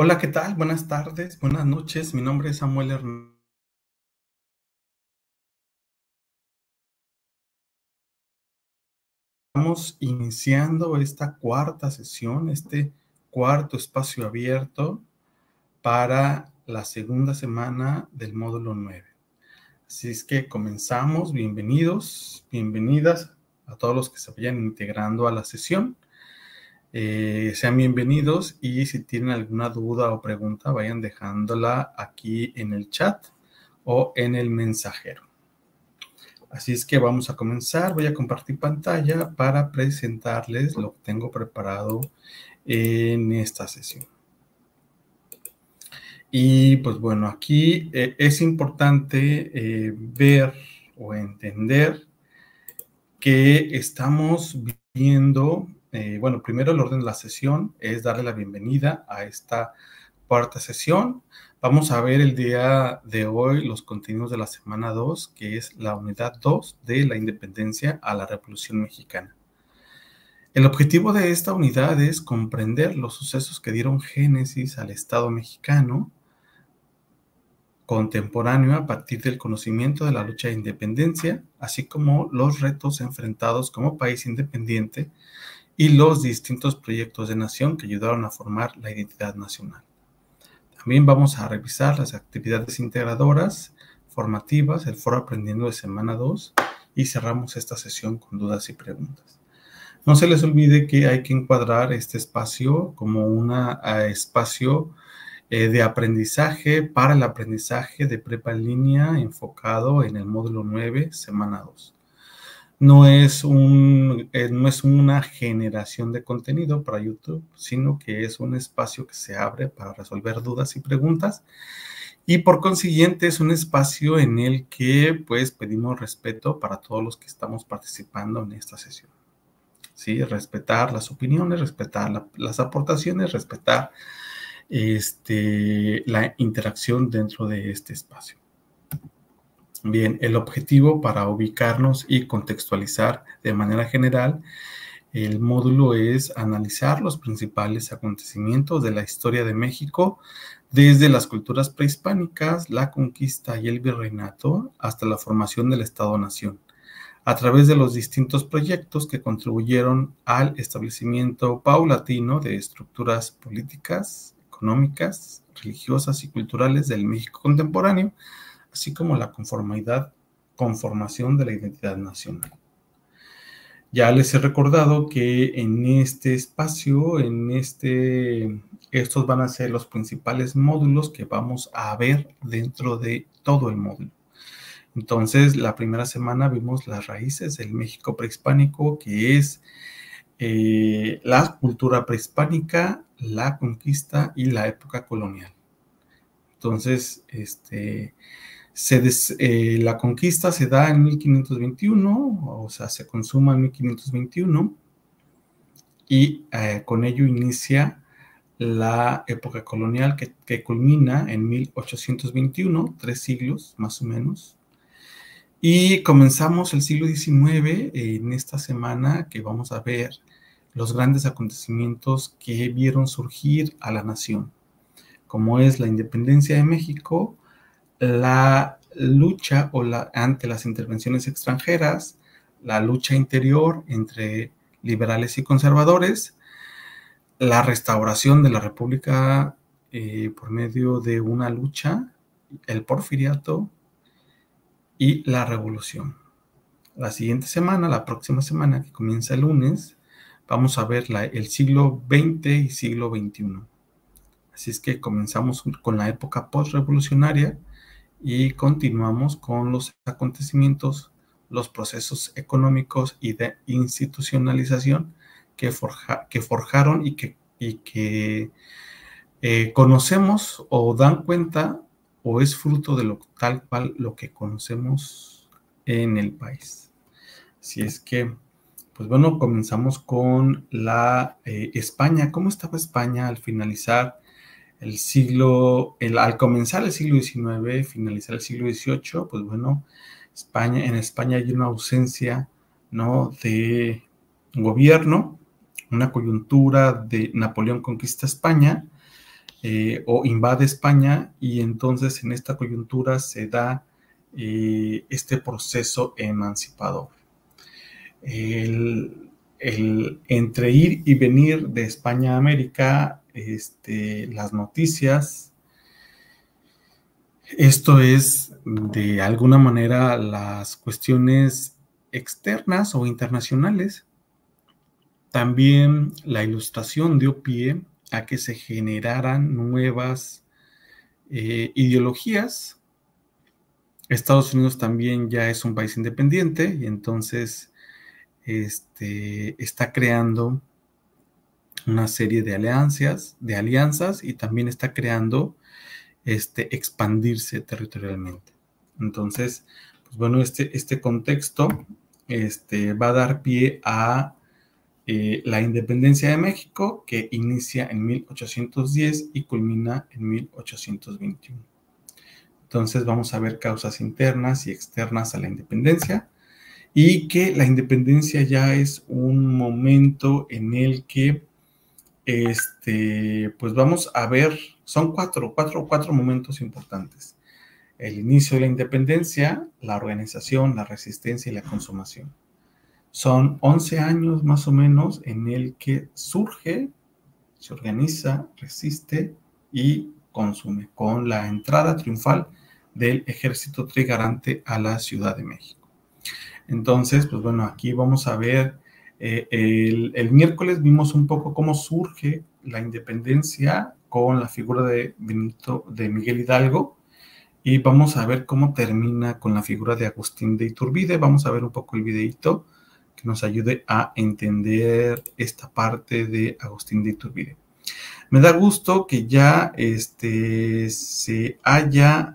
Hola, ¿qué tal? Buenas tardes, buenas noches. Mi nombre es Samuel Hernández. Estamos iniciando esta cuarta sesión, este cuarto espacio abierto para la segunda semana del módulo 9. Así es que comenzamos. Bienvenidos, bienvenidas a todos los que se vayan integrando a la sesión. Sean bienvenidos y si tienen alguna duda o pregunta, vayan dejándola aquí en el chat o en el mensajero. Así es que vamos a comenzar. Voy a compartir pantalla para presentarles lo que tengo preparado en esta sesión. Y pues bueno, aquí es importante ver o entender que estamos viendo, bueno, primero el orden de la sesión es darle la bienvenida a esta cuarta sesión. Vamos a ver el día de hoy los contenidos de la semana 2, que es la unidad 2 de la independencia a la Revolución Mexicana. El objetivo de esta unidad es comprender los sucesos que dieron génesis al Estado mexicano contemporáneo a partir del conocimiento de la lucha de independencia, así como los retos enfrentados como país independiente y los distintos proyectos de nación que ayudaron a formar la identidad nacional. También vamos a revisar las actividades integradoras, formativas, el foro aprendiendo de semana 2 y cerramos esta sesión con dudas y preguntas. No se les olvide que hay que encuadrar este espacio como un espacio de aprendizaje para el aprendizaje de prepa en línea enfocado en el módulo 9, semana 2. No es una generación de contenido para YouTube, sino que es un espacio que se abre para resolver dudas y preguntas y por consiguiente es un espacio en el que pues pedimos respeto para todos los que estamos participando en esta sesión. ¿Sí? Respetar las opiniones, respetar las aportaciones, respetar la interacción dentro de este espacio. Bien, el objetivo para ubicarnos y contextualizar de manera general el módulo es analizar los principales acontecimientos de la historia de México desde las culturas prehispánicas, la conquista y el virreinato hasta la formación del Estado-Nación, a través de los distintos proyectos que contribuyeron al establecimiento paulatino de estructuras políticas, económicas, religiosas y culturales del México contemporáneo, así como la conformación de la identidad nacional. Ya les he recordado que en este espacio, estos van a ser los principales módulos que vamos a ver dentro de todo el módulo. Entonces, la primera semana vimos las raíces del México prehispánico, que es la cultura prehispánica, la conquista y la época colonial. Entonces, la conquista se da en 1521, o sea, se consuma en 1521 y con ello inicia la época colonial que culmina en 1821, 3 siglos más o menos. Y comenzamos el siglo XIX en esta semana que vamos a ver los grandes acontecimientos que vieron surgir a la nación, como es la independencia de México, la lucha ante las intervenciones extranjeras, la lucha interior entre liberales y conservadores, la restauración de la República por medio de una lucha, el porfiriato y la revolución. La siguiente semana, la próxima semana, que comienza el lunes, vamos a ver el siglo XX y siglo XXI. Así es que comenzamos con la época postrevolucionaria y continuamos con los acontecimientos, los procesos económicos y de institucionalización que forjaron y que conocemos o dan cuenta o es fruto de tal cual lo que conocemos en el país. Así es que, pues bueno, comenzamos con la España. ¿Cómo estaba España al finalizar al comenzar el siglo XIX, finalizar el siglo XVIII? Pues bueno, en España hay una ausencia, ¿no?, de gobierno, una coyuntura de Napoleón conquista España, o invade España, y entonces en esta coyuntura se da este proceso emancipador. Entre ir y venir de España a América, las noticias, esto es de alguna manera las cuestiones externas o internacionales. También la Ilustración dio pie a que se generaran nuevas ideologías. Estados Unidos también ya es un país independiente y entonces está creando una serie de alianzas y también está creando expandirse territorialmente. Entonces, pues bueno, este contexto va a dar pie a la independencia de México, que inicia en 1810 y culmina en 1821. Entonces vamos a ver causas internas y externas a la independencia, y que la independencia ya es un momento en el que pues vamos a ver, son cuatro momentos importantes: el inicio de la independencia, la organización, la resistencia y la consumación. Son 11 años más o menos en el que surge, se organiza, resiste y consume, con la entrada triunfal del ejército trigarante a la Ciudad de México. Entonces, pues bueno, aquí vamos a ver, el miércoles vimos un poco cómo surge la independencia con la figura de Miguel Hidalgo, y vamos a ver cómo termina con la figura de Agustín de Iturbide. Vamos a ver un poco el videito que nos ayude a entender esta parte de Agustín de Iturbide. Me da gusto que ya se haya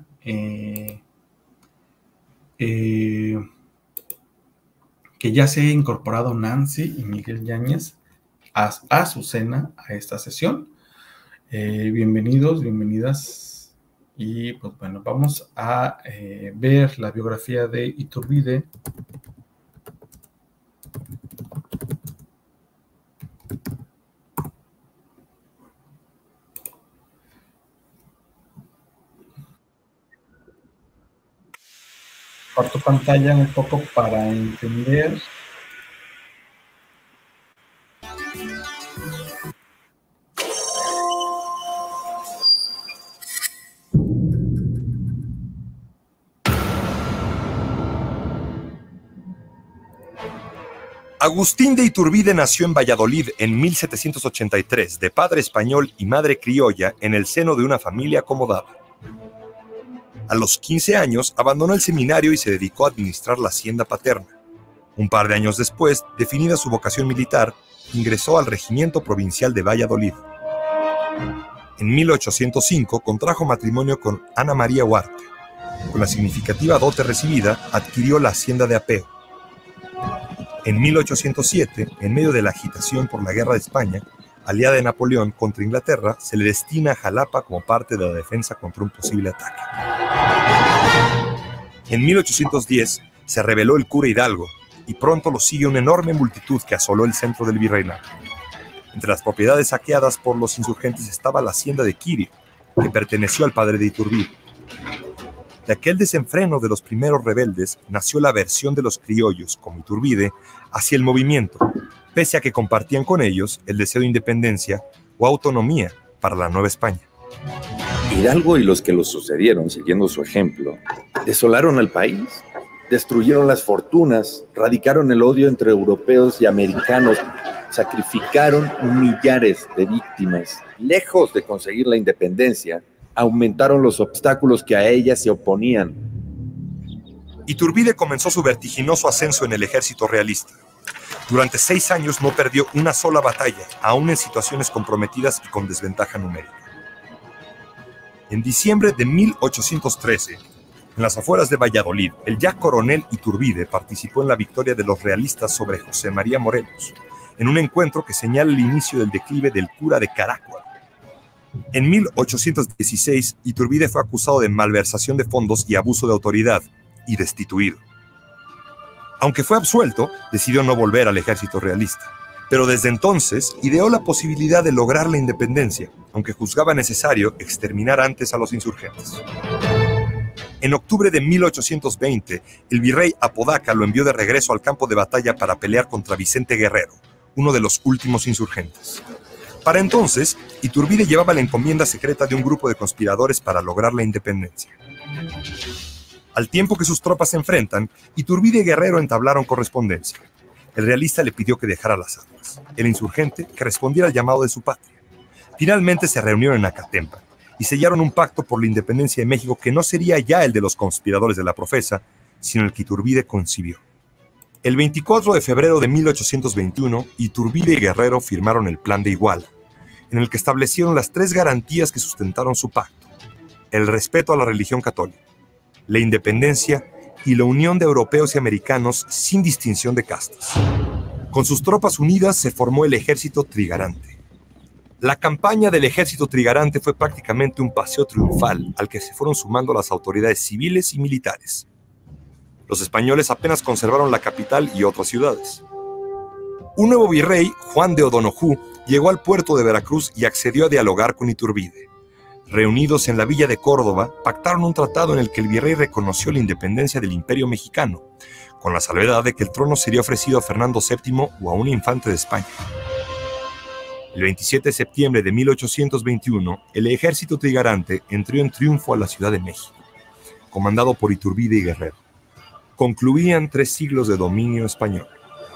que ya se haya incorporado Nancy y Miguel Yáñez a Azucena a esta sesión. Bienvenidos, bienvenidas. Y pues bueno, vamos a ver la biografía de Iturbide. Comparto pantalla un poco para entender. Agustín de Iturbide nació en Valladolid en 1783, de padre español y madre criolla, en el seno de una familia acomodada. A los 15 años abandonó el seminario y se dedicó a administrar la hacienda paterna. Un par de años después, definida su vocación militar, ingresó al Regimiento Provincial de Valladolid. En 1805 contrajo matrimonio con Ana María Huarte. Con la significativa dote recibida, adquirió la hacienda de Apeo. En 1807, en medio de la agitación por la Guerra de España, aliada de Napoleón contra Inglaterra, se le destina a Jalapa como parte de la defensa contra un posible ataque. En 1810 se rebeló el cura Hidalgo, y pronto lo sigue una enorme multitud que asoló el centro del virreinato. Entre las propiedades saqueadas por los insurgentes estaba la hacienda de Quirio, que perteneció al padre de Iturbide. De aquel desenfreno de los primeros rebeldes nació la aversión de los criollos, como Iturbide, hacia el movimiento, pese a que compartían con ellos el deseo de independencia o autonomía para la Nueva España. Hidalgo y los que lo sucedieron, siguiendo su ejemplo, desolaron al país, destruyeron las fortunas, radicaron el odio entre europeos y americanos, sacrificaron millares de víctimas. Lejos de conseguir la independencia, aumentaron los obstáculos que a ella se oponían. Iturbide comenzó su vertiginoso ascenso en el ejército realista. Durante 6 años no perdió una sola batalla, aún en situaciones comprometidas y con desventaja numérica. En diciembre de 1813, en las afueras de Valladolid, el ya coronel Iturbide participó en la victoria de los realistas sobre José María Morelos, en un encuentro que señala el inicio del declive del cura de Caracual. En 1816, Iturbide fue acusado de malversación de fondos y abuso de autoridad, y destituido. Aunque fue absuelto, decidió no volver al ejército realista. Pero desde entonces ideó la posibilidad de lograr la independencia, aunque juzgaba necesario exterminar antes a los insurgentes. En octubre de 1820, el virrey Apodaca lo envió de regreso al campo de batalla para pelear contra Vicente Guerrero, uno de los últimos insurgentes. Para entonces, Iturbide llevaba la encomienda secreta de un grupo de conspiradores para lograr la independencia. Al tiempo que sus tropas se enfrentan, Iturbide y Guerrero entablaron correspondencia. El realista le pidió que dejara las armas, el insurgente que respondiera al llamado de su patria. Finalmente se reunieron en Acatempa y sellaron un pacto por la independencia de México que no sería ya el de los conspiradores de la Profesa, sino el que Iturbide concibió. El 24 de febrero de 1821, Iturbide y Guerrero firmaron el Plan de Iguala, en el que establecieron las 3 garantías que sustentaron su pacto: el respeto a la religión católica, la independencia y la unión de europeos y americanos sin distinción de castas. Con sus tropas unidas se formó el Ejército Trigarante. La campaña del Ejército Trigarante fue prácticamente un paseo triunfal al que se fueron sumando las autoridades civiles y militares. Los españoles apenas conservaron la capital y otras ciudades. Un nuevo virrey, Juan de O'Donojú, llegó al puerto de Veracruz y accedió a dialogar con Iturbide. Reunidos en la villa de Córdoba, pactaron un tratado en el que el virrey reconoció la independencia del Imperio Mexicano, con la salvedad de que el trono sería ofrecido a Fernando VII o a un infante de España. El 27 de septiembre de 1821, el Ejército Trigarante entró en triunfo a la Ciudad de México, comandado por Iturbide y Guerrero. Concluían 3 siglos de dominio español.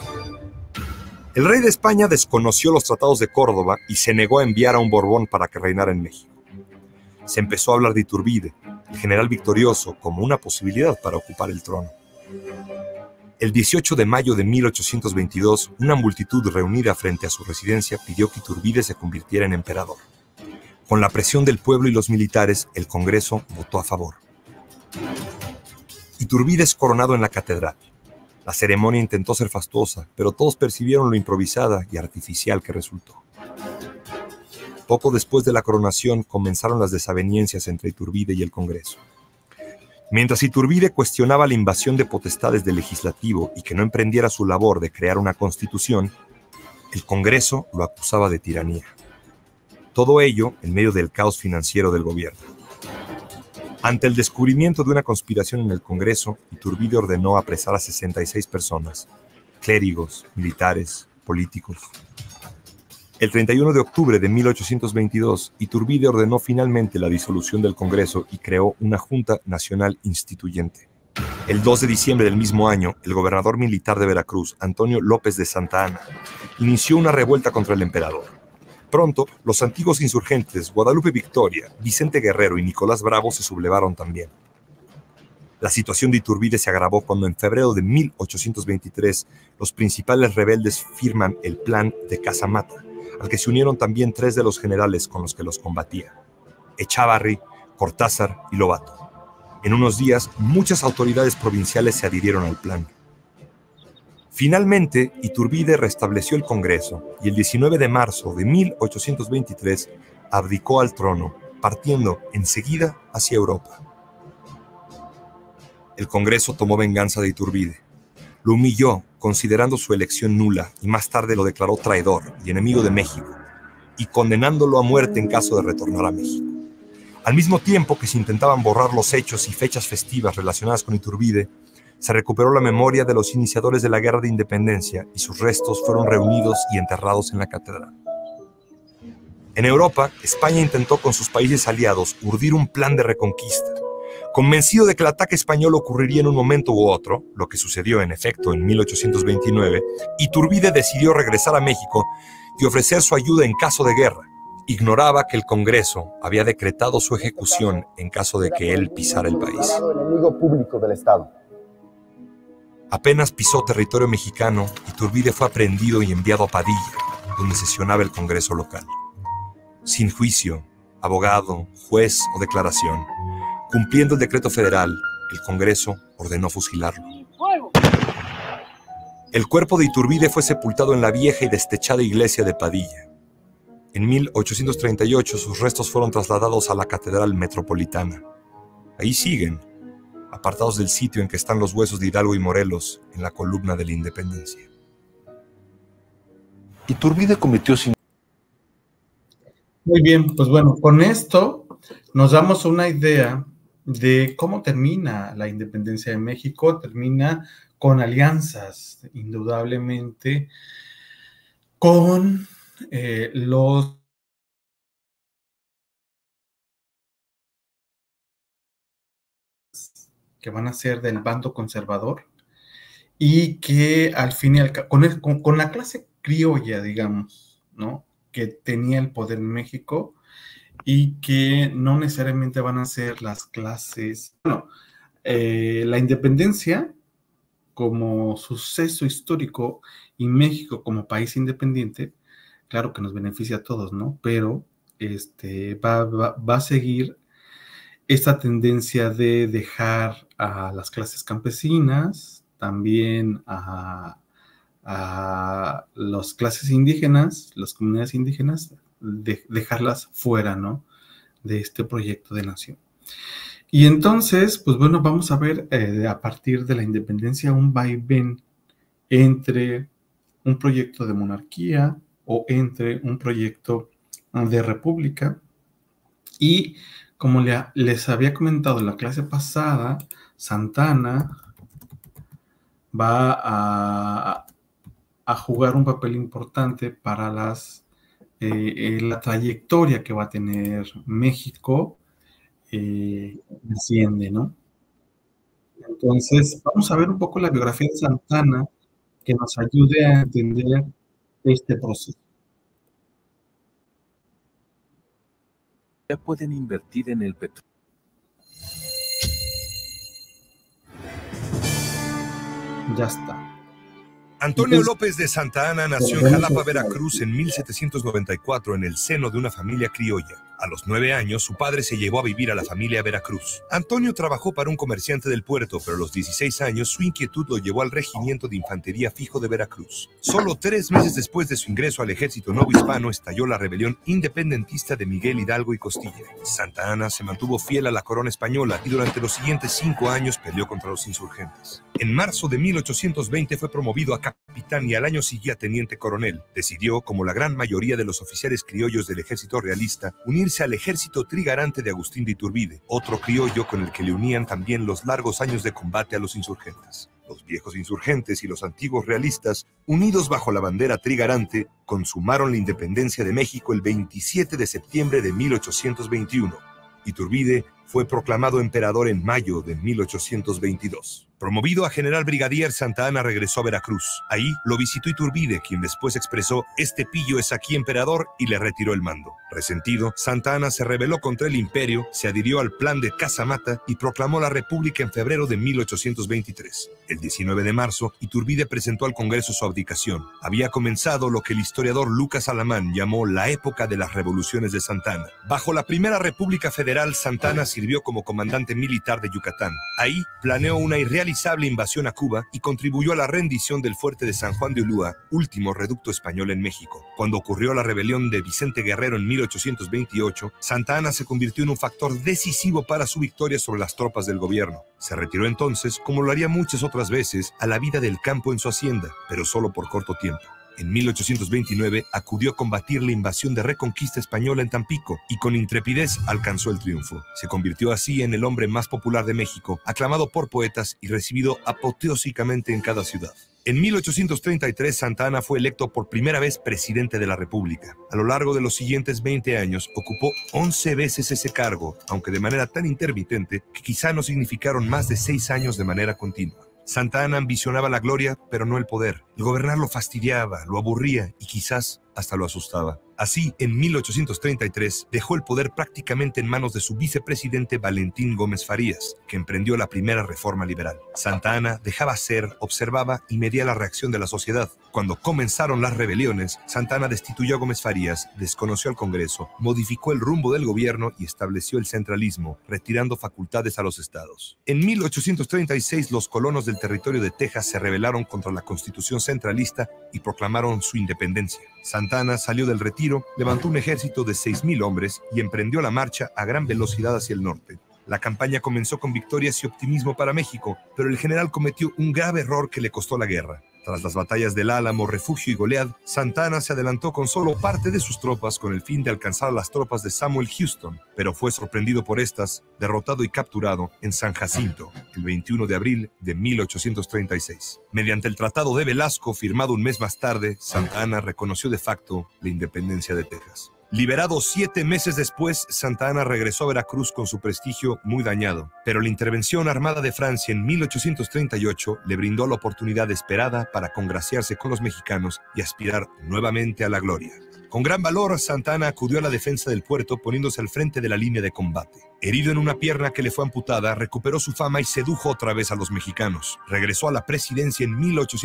El rey de España desconoció los tratados de Córdoba y se negó a enviar a un Borbón para que reinara en México. Se empezó a hablar de Iturbide, el general victorioso, como una posibilidad para ocupar el trono. El 18 de mayo de 1822, una multitud reunida frente a su residencia pidió que Iturbide se convirtiera en emperador. Con la presión del pueblo y los militares, el Congreso votó a favor. Iturbide es coronado en la catedral. La ceremonia intentó ser fastuosa, pero todos percibieron lo improvisada y artificial que resultó. Poco después de la coronación comenzaron las desavenencias entre Iturbide y el Congreso. Mientras Iturbide cuestionaba la invasión de potestades del legislativo y que no emprendiera su labor de crear una constitución, el Congreso lo acusaba de tiranía. Todo ello en medio del caos financiero del gobierno. Ante el descubrimiento de una conspiración en el Congreso, Iturbide ordenó apresar a 66 personas, clérigos, militares, políticos. El 31 de octubre de 1822, Iturbide ordenó finalmente la disolución del Congreso y creó una Junta Nacional Instituyente. El 2 de diciembre del mismo año, el gobernador militar de Veracruz, Antonio López de Santa Anna, inició una revuelta contra el emperador. Pronto, los antiguos insurgentes Guadalupe Victoria, Vicente Guerrero y Nicolás Bravo se sublevaron también. La situación de Iturbide se agravó cuando en febrero de 1823 los principales rebeldes firman el Plan de Casamata, al que se unieron también 3 de los generales con los que los combatía: Echavarri, Cortázar y Lobato. En unos días, muchas autoridades provinciales se adhirieron al plan. Finalmente, Iturbide restableció el Congreso y el 19 de marzo de 1823 abdicó al trono, partiendo enseguida hacia Europa. El Congreso tomó venganza de Iturbide. Lo humilló, considerando su elección nula, y más tarde lo declaró traidor y enemigo de México, y condenándolo a muerte en caso de retornar a México. Al mismo tiempo que se intentaban borrar los hechos y fechas festivas relacionadas con Iturbide, se recuperó la memoria de los iniciadores de la Guerra de Independencia y sus restos fueron reunidos y enterrados en la catedral. En Europa, España intentó con sus países aliados urdir un plan de reconquista. Convencido de que el ataque español ocurriría en un momento u otro, lo que sucedió en efecto en 1829, Iturbide decidió regresar a México y ofrecer su ayuda en caso de guerra. Ignoraba que el Congreso había decretado su ejecución en caso de que él pisara el país. Enemigo público del Estado. Apenas pisó territorio mexicano, Iturbide fue aprehendido y enviado a Padilla, donde sesionaba el Congreso local. Sin juicio, abogado, juez o declaración, cumpliendo el decreto federal, el Congreso ordenó fusilarlo. El cuerpo de Iturbide fue sepultado en la vieja y destechada iglesia de Padilla. En 1838 sus restos fueron trasladados a la Catedral Metropolitana. Ahí siguen, apartados del sitio en que están los huesos de Hidalgo y Morelos, en la columna de la Independencia. Iturbide cometió sin... Muy bien, pues bueno, con esto nos damos una idea de cómo termina la independencia de México. Termina con alianzas, indudablemente, con los que van a ser del bando conservador y que al fin y al cabo, con la clase criolla, digamos, ¿no? Que tenía el poder en México y que no necesariamente van a ser las clases. Bueno, la independencia como suceso histórico y México como país independiente, claro que nos beneficia a todos, ¿no? Pero va a seguir esta tendencia de dejar a las clases campesinas, también a las clases indígenas, las comunidades indígenas, dejarlas fuera, ¿no? De este proyecto de nación. Y entonces, pues bueno, vamos a ver a partir de la independencia un vaivén entre un proyecto de monarquía o entre un proyecto de república. Y como les había comentado en la clase pasada, Santa Anna va a jugar un papel importante para la trayectoria que va a tener México, desciende, ¿no? Entonces, vamos a ver un poco la biografía de Santa Anna que nos ayude a entender este proceso. Ya pueden invertir en el petróleo. Ya está. Antonio López de Santa Anna nació en Jalapa, Veracruz en 1794 en el seno de una familia criolla. A los 9 años, su padre se llevó a vivir a la familia Veracruz. Antonio trabajó para un comerciante del puerto, pero a los 16 años su inquietud lo llevó al Regimiento de Infantería Fijo de Veracruz. Solo 3 meses después de su ingreso al ejército novohispano estalló la rebelión independentista de Miguel Hidalgo y Costilla. Santa Anna se mantuvo fiel a la corona española y durante los siguientes 5 años peleó contra los insurgentes. En marzo de 1820 fue promovido a capitán y al año siguiente a teniente coronel. Decidió, como la gran mayoría de los oficiales criollos del ejército realista, unirse al ejército trigarante de Agustín de Iturbide, otro criollo con el que le unían también los largos años de combate a los insurgentes. Los viejos insurgentes y los antiguos realistas, unidos bajo la bandera trigarante, consumaron la independencia de México el 27 de septiembre de 1821. Iturbide fue proclamado emperador en mayo de 1822. Promovido a general brigadier, Santa Anna regresó a Veracruz. Ahí lo visitó Iturbide, quien después expresó: "Este pillo es aquí emperador", y le retiró el mando. Resentido, Santa Anna se rebeló contra el imperio, se adhirió al plan de Casamata y proclamó la república en febrero de 1823. El 19 de marzo, Iturbide presentó al Congreso su abdicación. Había comenzado lo que el historiador Lucas Alamán llamó la época de las revoluciones de Santa Anna. Bajo la Primera República Federal, Santa Anna sirvió como comandante militar de Yucatán. Ahí planeó una irrealizable invasión a Cuba y contribuyó a la rendición del fuerte de San Juan de Ulúa, último reducto español en México. Cuando ocurrió la rebelión de Vicente Guerrero en 1828, Santa Anna se convirtió en un factor decisivo para su victoria sobre las tropas del gobierno. Se retiró entonces, como lo haría muchas otras veces, a la vida del campo en su hacienda, pero solo por corto tiempo. En 1829 acudió a combatir la invasión de Reconquista española en Tampico y con intrepidez alcanzó el triunfo. Se convirtió así en el hombre más popular de México, aclamado por poetas y recibido apoteósicamente en cada ciudad. En 1833, Santa Anna fue electo por primera vez presidente de la República. A lo largo de los siguientes 20 años, ocupó 11 veces ese cargo, aunque de manera tan intermitente que quizá no significaron más de 6 años de manera continua. Santa Anna ambicionaba la gloria, pero no el poder. El gobernar lo fastidiaba, lo aburría y quizás hasta lo asustaba. Así, en 1833, dejó el poder prácticamente en manos de su vicepresidente Valentín Gómez Farías, que emprendió la primera reforma liberal. Santa Anna dejaba ser, observaba y medía la reacción de la sociedad. Cuando comenzaron las rebeliones, Santa Anna destituyó a Gómez Farías, desconoció al Congreso, modificó el rumbo del gobierno y estableció el centralismo, retirando facultades a los estados. En 1836, los colonos del territorio de Texas se rebelaron contra la Constitución centralista y proclamaron su independencia. Santa Anna salió del retiro, levantó un ejército de 6,000 hombres y emprendió la marcha a gran velocidad hacia el norte. La campaña comenzó con victorias y optimismo para México, pero el general cometió un grave error que le costó la guerra. Tras las batallas del Álamo, Refugio y Goliad, Santa Anna se adelantó con solo parte de sus tropas con el fin de alcanzar a las tropas de Samuel Houston, pero fue sorprendido por estas, derrotado y capturado en San Jacinto, el 21 de abril de 1836. Mediante el Tratado de Velasco, firmado un mes más tarde, Santa Anna reconoció de facto la independencia de Texas. Liberado 7 meses después, Santa Anna regresó a Veracruz con su prestigio muy dañado, pero la intervención armada de Francia en 1838 le brindó la oportunidad esperada para congraciarse con los mexicanos y aspirar nuevamente a la gloria. Con gran valor, Santa Anna acudió a la defensa del puerto poniéndose al frente de la línea de combate. Herido en una pierna que le fue amputada, recuperó su fama y sedujo otra vez a los mexicanos. Regresó a la presidencia en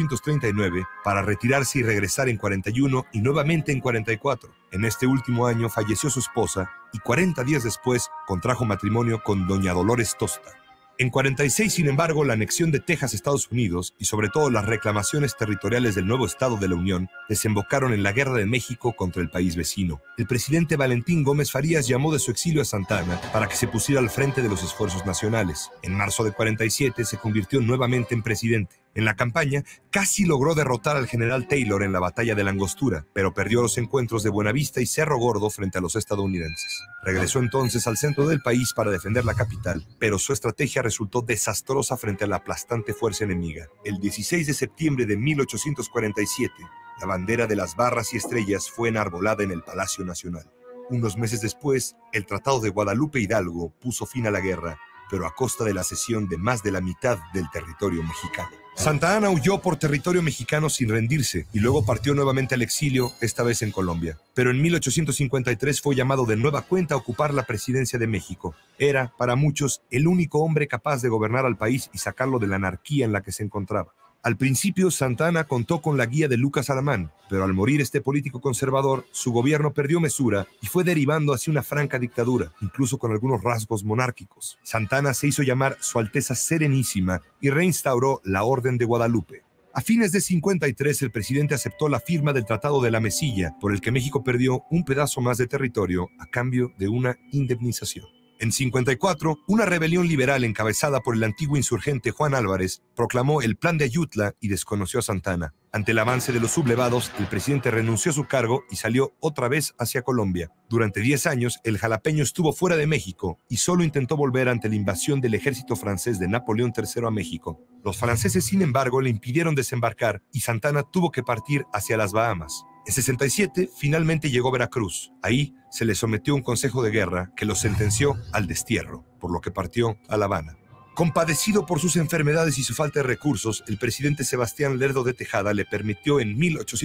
1839 para retirarse y regresar en 41 y nuevamente en 44. En este último año falleció su esposa y 40 días después contrajo matrimonio con doña Dolores Tosta. En 46, sin embargo, la anexión de Texas a Estados Unidos y sobre todo las reclamaciones territoriales del nuevo Estado de la Unión desembocaron en la Guerra de México contra el país vecino. El presidente Valentín Gómez Farías llamó de su exilio a Santa Anna para que se pusiera al frente de los esfuerzos nacionales. En marzo de 47 se convirtió nuevamente en presidente. En la campaña, casi logró derrotar al general Taylor en la batalla de la Angostura, pero perdió los encuentros de Buenavista y Cerro Gordo frente a los estadounidenses. Regresó entonces al centro del país para defender la capital, pero su estrategia resultó desastrosa frente a la aplastante fuerza enemiga. El 16 de septiembre de 1847, la bandera de las barras y estrellas fue enarbolada en el Palacio Nacional. Unos meses después, el Tratado de Guadalupe Hidalgo puso fin a la guerra, pero a costa de la cesión de más de la mitad del territorio mexicano. Santa Anna huyó por territorio mexicano sin rendirse y luego partió nuevamente al exilio, esta vez en Colombia. Pero en 1853 fue llamado de nueva cuenta a ocupar la presidencia de México. Era, para muchos, el único hombre capaz de gobernar al país y sacarlo de la anarquía en la que se encontraba. Al principio, Santa Anna contó con la guía de Lucas Alamán, pero al morir este político conservador, su gobierno perdió mesura y fue derivando hacia una franca dictadura, incluso con algunos rasgos monárquicos. Santa Anna se hizo llamar Su Alteza Serenísima y reinstauró la Orden de Guadalupe. A fines de 53, el presidente aceptó la firma del Tratado de la Mesilla, por el que México perdió un pedazo más de territorio a cambio de una indemnización. En 54, una rebelión liberal encabezada por el antiguo insurgente Juan Álvarez proclamó el Plan de Ayutla y desconoció a Santa Anna. Ante el avance de los sublevados, el presidente renunció a su cargo y salió otra vez hacia Colombia. Durante 10 años, el jalapeño estuvo fuera de México y solo intentó volver ante la invasión del ejército francés de Napoleón III a México. Los franceses, sin embargo, le impidieron desembarcar y Santa Anna tuvo que partir hacia las Bahamas. En 67, finalmente llegó a Veracruz. Ahí se le sometió a un consejo de guerra que lo sentenció al destierro, por lo que partió a La Habana. Compadecido por sus enfermedades y su falta de recursos, el presidente Sebastián Lerdo de Tejada le permitió en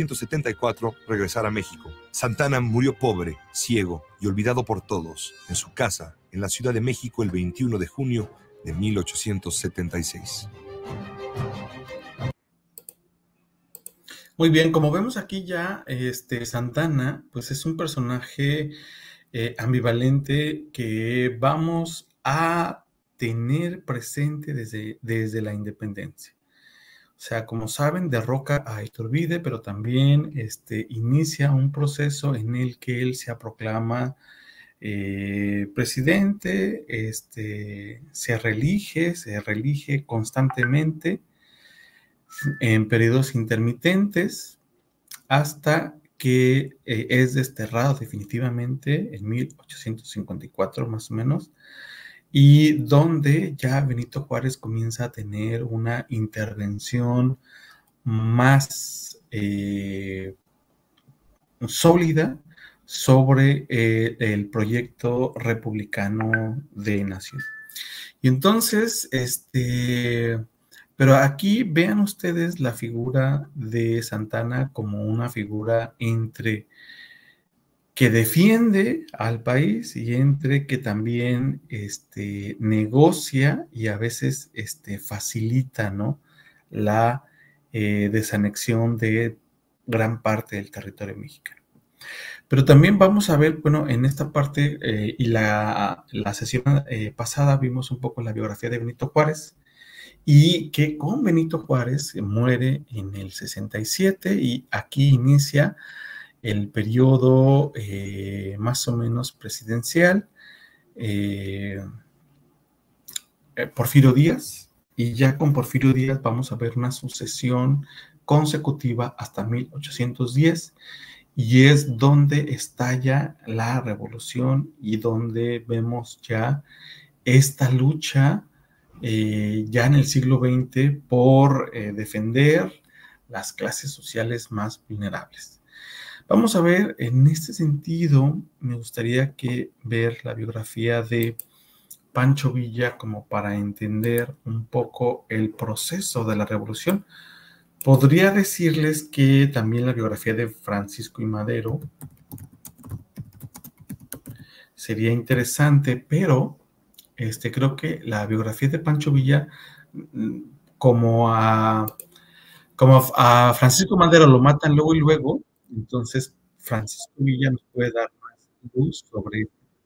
1874 regresar a México. Santa Anna murió pobre, ciego y olvidado por todos, en su casa, en la Ciudad de México, el 21 de junio de 1876. Muy bien, como vemos aquí ya, Santa Anna, pues es un personaje ambivalente que vamos a tener presente desde la independencia. O sea, como saben, derroca a Iturbide, pero también inicia un proceso en el que él se proclama presidente, se reelige constantemente en periodos intermitentes hasta que es desterrado definitivamente en 1854 más o menos, y donde ya Benito Juárez comienza a tener una intervención más sólida sobre el proyecto republicano de nación. Y entonces, pero aquí vean ustedes la figura de Santa Anna como una figura entre que defiende al país y entre que también negocia y a veces facilita, ¿no?, la desanexión de gran parte del territorio mexicano. Pero también vamos a ver, bueno, en esta parte y la sesión pasada vimos un poco la biografía de Benito Juárez, y que con Benito Juárez muere en el 67 y aquí inicia el periodo más o menos presidencial, Porfirio Díaz, y ya con Porfirio Díaz vamos a ver una sucesión consecutiva hasta 1810, y es donde estalla la revolución y donde vemos ya esta lucha ya en el siglo XX por defender las clases sociales más vulnerables. Vamos a ver, en este sentido, me gustaría ver la biografía de Pancho Villa como para entender un poco el proceso de la revolución. Podría decirles que también la biografía de Francisco I. Madero sería interesante, pero creo que la biografía de Pancho Villa, como a Francisco Madero lo matan luego y luego, entonces Francisco Villa nos puede dar más luz sobre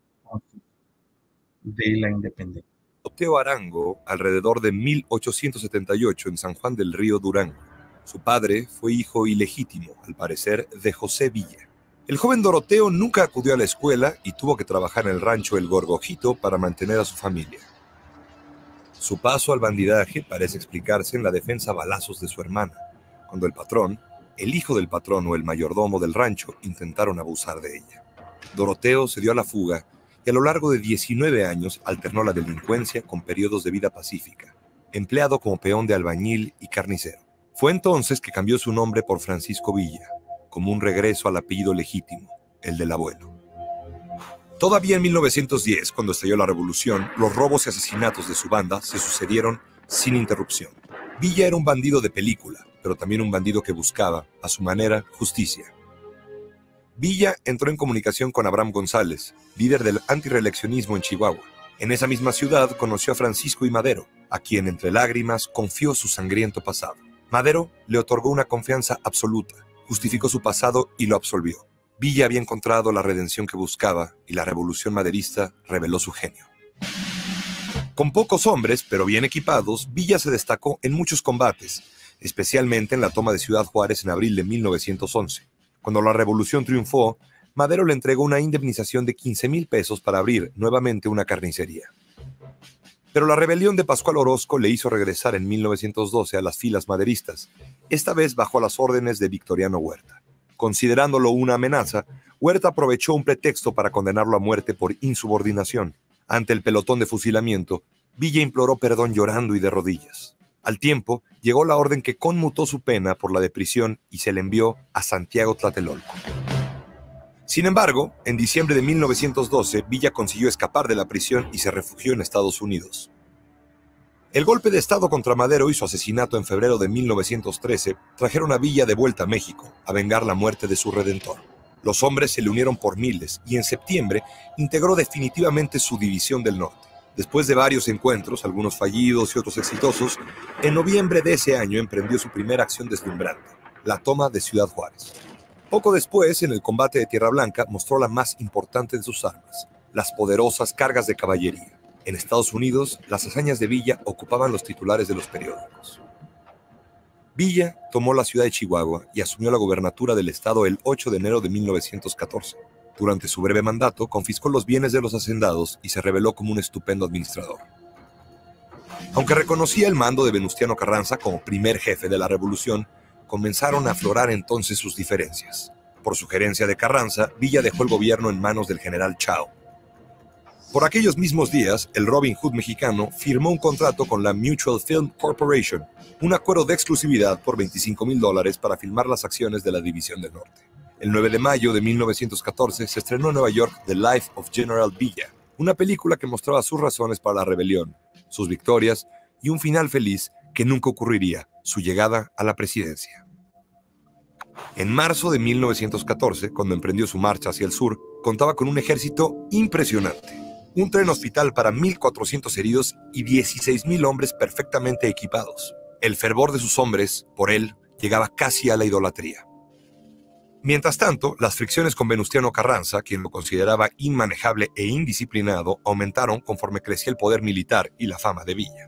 de la independencia. Doroteo Arango, alrededor de 1878 en San Juan del Río, Durango. Su padre fue hijo ilegítimo, al parecer, de José Villa. El joven Doroteo nunca acudió a la escuela y tuvo que trabajar en el rancho El Gorgojito para mantener a su familia. Su paso al bandidaje parece explicarse en la defensa a balazos de su hermana, cuando el patrón, el hijo del patrón o el mayordomo del rancho intentaron abusar de ella. Doroteo se dio a la fuga y a lo largo de 19 años alternó la delincuencia con periodos de vida pacífica, empleado como peón de albañil y carnicero. Fue entonces que cambió su nombre por Francisco Villa, como un regreso al apellido legítimo, el del abuelo. Todavía en 1910, cuando estalló la revolución, los robos y asesinatos de su banda se sucedieron sin interrupción. Villa era un bandido de película, pero también un bandido que buscaba, a su manera, justicia. Villa entró en comunicación con Abraham González, líder del antirreeleccionismo en Chihuahua. En esa misma ciudad conoció a Francisco I. Madero, a quien entre lágrimas confió su sangriento pasado. Madero le otorgó una confianza absoluta, justificó su pasado y lo absolvió. Villa había encontrado la redención que buscaba y la revolución maderista reveló su genio. Con pocos hombres, pero bien equipados, Villa se destacó en muchos combates, especialmente en la toma de Ciudad Juárez en abril de 1911. Cuando la revolución triunfó, Madero le entregó una indemnización de 15,000 pesos para abrir nuevamente una carnicería. Pero la rebelión de Pascual Orozco le hizo regresar en 1912 a las filas maderistas, esta vez bajo las órdenes de Victoriano Huerta. Considerándolo una amenaza, Huerta aprovechó un pretexto para condenarlo a muerte por insubordinación. Ante el pelotón de fusilamiento, Villa imploró perdón llorando y de rodillas. Al tiempo, llegó la orden que conmutó su pena por la de prisión y se le envió a Santiago Tlatelolco. Sin embargo, en diciembre de 1912, Villa consiguió escapar de la prisión y se refugió en Estados Unidos. El golpe de Estado contra Madero y su asesinato en febrero de 1913 trajeron a Villa de vuelta a México, a vengar la muerte de su redentor. Los hombres se le unieron por miles y en septiembre integró definitivamente su División del Norte. Después de varios encuentros, algunos fallidos y otros exitosos, en noviembre de ese año emprendió su primera acción deslumbrante, la toma de Ciudad Juárez. Poco después, en el combate de Tierra Blanca, mostró la más importante de sus armas, las poderosas cargas de caballería. En Estados Unidos, las hazañas de Villa ocupaban los titulares de los periódicos. Villa tomó la ciudad de Chihuahua y asumió la gobernatura del estado el 8 de enero de 1914. Durante su breve mandato, confiscó los bienes de los hacendados y se reveló como un estupendo administrador. Aunque reconocía el mando de Venustiano Carranza como primer jefe de la revolución, comenzaron a aflorar entonces sus diferencias. Por sugerencia de Carranza, Villa dejó el gobierno en manos del general Chao. Por aquellos mismos días, el Robin Hood mexicano firmó un contrato con la Mutual Film Corporation, un acuerdo de exclusividad por $25,000 para filmar las acciones de la División del Norte. El 9 de mayo de 1914 se estrenó en Nueva York The Life of General Villa, una película que mostraba sus razones para la rebelión, sus victorias y un final feliz que nunca ocurriría, su llegada a la presidencia. En marzo de 1914, cuando emprendió su marcha hacia el sur, contaba con un ejército impresionante. Un tren hospital para 1,400 heridos y 16,000 hombres perfectamente equipados. El fervor de sus hombres, por él, llegaba casi a la idolatría. Mientras tanto, las fricciones con Venustiano Carranza, quien lo consideraba inmanejable e indisciplinado, aumentaron conforme crecía el poder militar y la fama de Villa.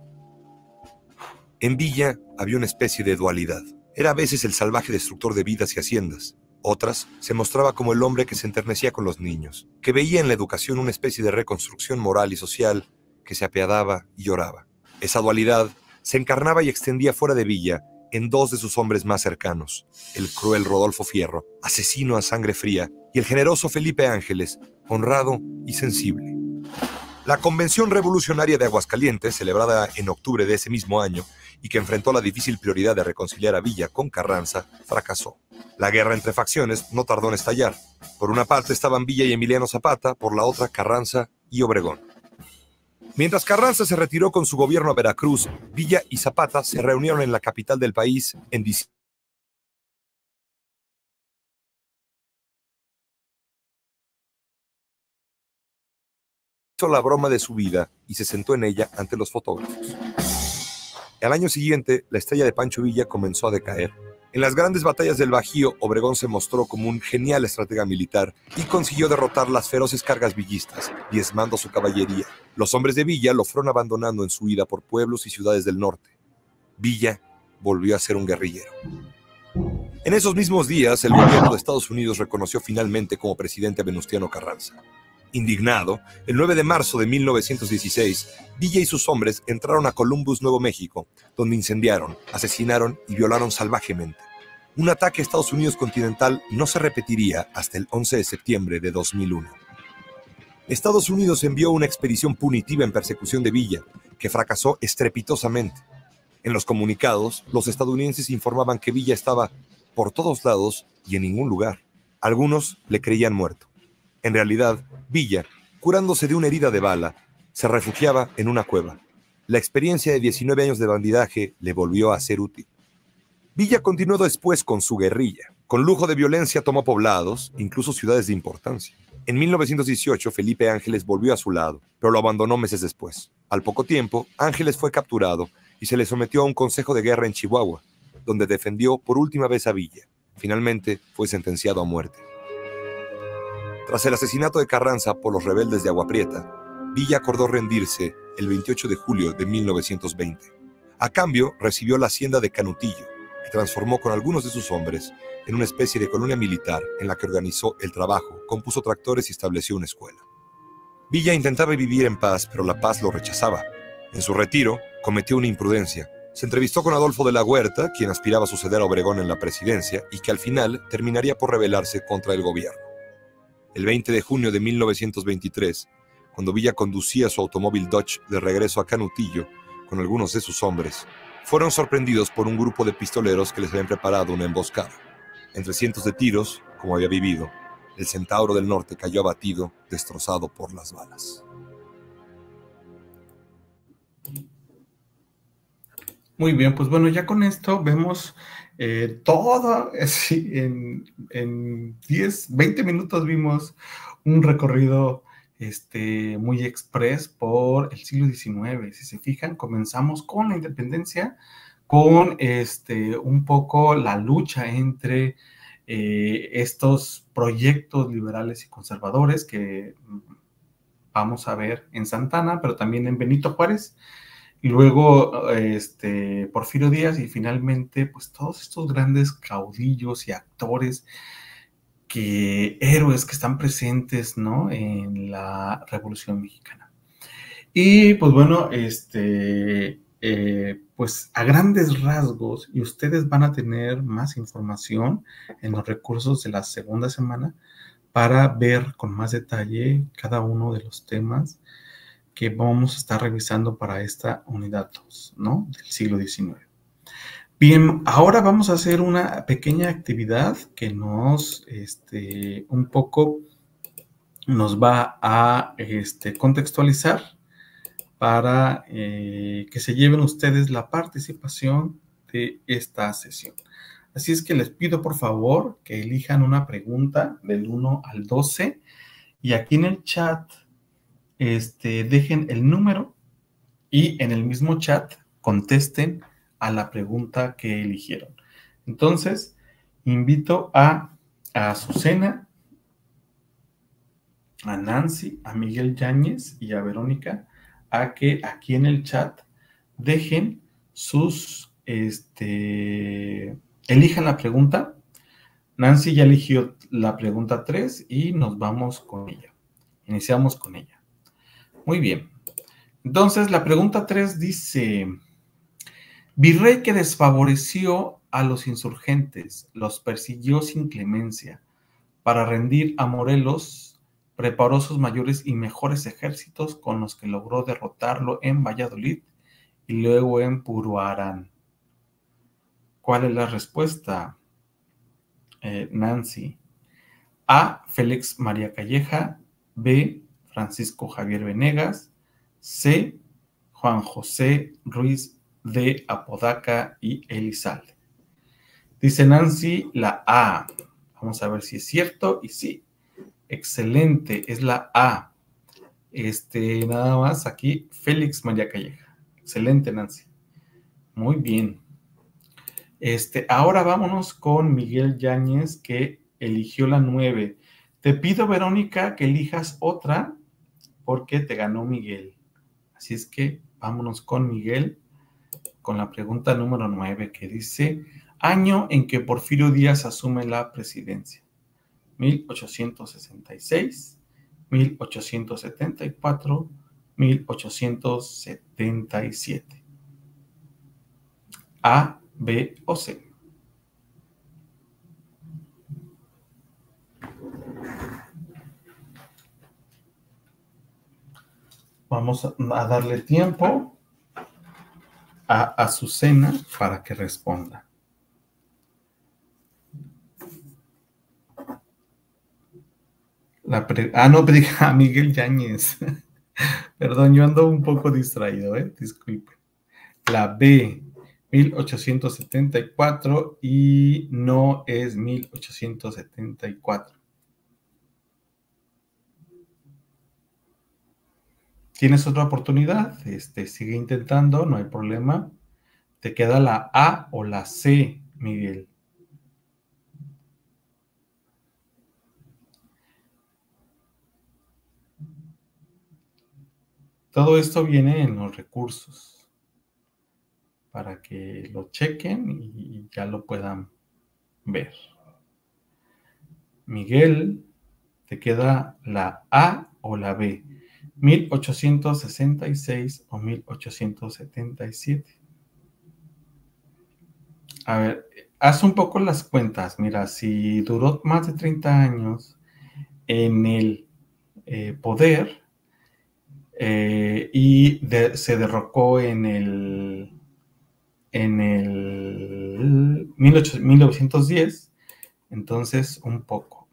En Villa había una especie de dualidad. Era a veces el salvaje destructor de vidas y haciendas. Otras se mostraba como el hombre que se enternecía con los niños, que veía en la educación una especie de reconstrucción moral y social, que se apiadaba y lloraba. Esa dualidad se encarnaba y extendía fuera de Villa en dos de sus hombres más cercanos, el cruel Rodolfo Fierro, asesino a sangre fría, y el generoso Felipe Ángeles, honrado y sensible. La Convención Revolucionaria de Aguascalientes, celebrada en octubre de ese mismo año, y que enfrentó la difícil prioridad de reconciliar a Villa con Carranza, fracasó. La guerra entre facciones no tardó en estallar. Por una parte estaban Villa y Emiliano Zapata, por la otra Carranza y Obregón. Mientras Carranza se retiró con su gobierno a Veracruz, Villa y Zapata se reunieron en la capital del país en diciembre. Hizo la broma de su vida y se sentó en ella ante los fotógrafos. Al año siguiente, la estrella de Pancho Villa comenzó a decaer. En las grandes batallas del Bajío, Obregón se mostró como un genial estratega militar y consiguió derrotar las feroces cargas villistas, diezmando su caballería. Los hombres de Villa lo fueron abandonando en su huida por pueblos y ciudades del norte. Villa volvió a ser un guerrillero. En esos mismos días, el gobierno de Estados Unidos reconoció finalmente como presidente a Venustiano Carranza. Indignado, el 9 de marzo de 1916, Villa y sus hombres entraron a Columbus, Nuevo México, donde incendiaron, asesinaron y violaron salvajemente. Un ataque a Estados Unidos continental no se repetiría hasta el 11 de septiembre de 2001. Estados Unidos envió una expedición punitiva en persecución de Villa, que fracasó estrepitosamente. En los comunicados, los estadounidenses informaban que Villa estaba por todos lados y en ningún lugar. Algunos le creían muerto. En realidad, Villa, curándose de una herida de bala, se refugiaba en una cueva. La experiencia de 19 años de bandidaje le volvió a ser útil. Villa continuó después con su guerrilla. Con lujo de violencia tomó poblados, incluso ciudades de importancia. En 1918, Felipe Ángeles volvió a su lado, pero lo abandonó meses después. Al poco tiempo, Ángeles fue capturado y se le sometió a un consejo de guerra en Chihuahua, donde defendió por última vez a Villa. Finalmente, fue sentenciado a muerte. Tras el asesinato de Carranza por los rebeldes de Agua Prieta, Villa acordó rendirse el 28 de julio de 1920. A cambio, recibió la hacienda de Canutillo y transformó con algunos de sus hombres en una especie de colonia militar en la que organizó el trabajo, compuso tractores y estableció una escuela. Villa intentaba vivir en paz, pero la paz lo rechazaba. En su retiro, cometió una imprudencia. Se entrevistó con Adolfo de la Huerta, quien aspiraba a suceder a Obregón en la presidencia y que al final terminaría por rebelarse contra el gobierno. El 20 de junio de 1923, cuando Villa conducía su automóvil Dodge de regreso a Canutillo con algunos de sus hombres, fueron sorprendidos por un grupo de pistoleros que les habían preparado una emboscada. Entre cientos de tiros, como había vivido, el Centauro del Norte cayó abatido, destrozado por las balas. Muy bien, pues bueno, ya con esto vemos todo, en 10, 20 minutos vimos un recorrido muy express por el siglo XIX. Si se fijan, comenzamos con la independencia, con un poco la lucha entre estos proyectos liberales y conservadores que vamos a ver en Santana, pero también en Benito Juárez. Y luego Porfirio Díaz y finalmente pues todos estos grandes caudillos y actores, héroes que están presentes, ¿no?, en la Revolución Mexicana. Y pues bueno, pues a grandes rasgos, y ustedes van a tener más información en los recursos de la segunda semana para ver con más detalle cada uno de los temas que vamos a estar revisando para esta unidad 2, ¿no?, del siglo XIX. Bien, ahora vamos a hacer una pequeña actividad que nos, un poco nos va a contextualizar para que se lleven ustedes la participación de esta sesión. Así es que les pido por favor que elijan una pregunta del 1 al 12 y aquí en el chat dejen el número y en el mismo chat contesten a la pregunta que eligieron. Entonces, invito a Azucena, a Nancy, a Miguel Yáñez y a Verónica a que aquí en el chat dejen sus, elijan la pregunta. Nancy ya eligió la pregunta 3 y nos vamos con ella. Iniciamos con ella. Muy bien. Entonces, la pregunta 3 dice, Virrey que desfavoreció a los insurgentes, los persiguió sin clemencia. Para rendir a Morelos, preparó sus mayores y mejores ejércitos con los que logró derrotarlo en Valladolid y luego en Puruarán. ¿Cuál es la respuesta, Nancy? A. Félix María Calleja. B. Francisco Javier Venegas. C. Juan José Ruiz de Apodaca y Elizalde. Dice Nancy la A. Vamos a ver si es cierto y sí. Excelente, es la A. Nada más aquí, Félix María Calleja. Excelente, Nancy. Muy bien. Ahora vámonos con Miguel Yáñez, que eligió la 9. Te pido, Verónica, que elijas otra porque te ganó Miguel. Así es que vámonos con Miguel, con la pregunta número 9, que dice: año en que Porfirio Díaz asume la presidencia. 1866, 1874, 1877. A, B o C. Vamos a darle tiempo a Azucena para que responda. No, a Miguel Yáñez. Perdón, yo ando un poco distraído, disculpe. La B, 1874, y no es 1874. Tienes otra oportunidad, sigue intentando, no hay problema. Te queda la A o la C, Miguel. Todo esto viene en los recursos para que lo chequen y ya lo puedan ver. Miguel, te queda la A o la B, 1866 o 1877. A ver, haz un poco las cuentas. Mira, si duró más de 30 años en el poder y se derrocó en el 1910, entonces un poco.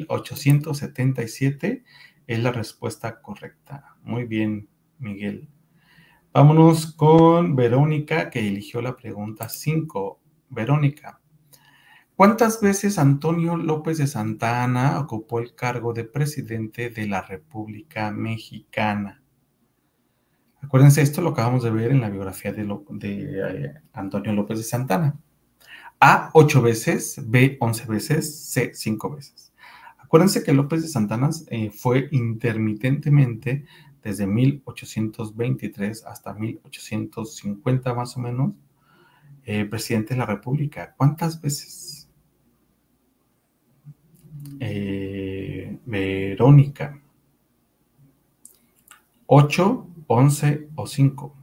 1877 es la respuesta correcta. Muy bien, Miguel. Vámonos con Verónica, que eligió la pregunta 5. Verónica, ¿cuántas veces Antonio López de Santa Anna ocupó el cargo de presidente de la República Mexicana? Acuérdense, esto lo acabamos de ver en la biografía de Antonio López de Santa Anna. A, 8 veces, B, 11 veces, C, 5 veces. Acuérdense que López de Santa Anna fue intermitentemente desde 1823 hasta 1850 más o menos, presidente de la República. ¿Cuántas veces? Verónica. 8, 11 o 5.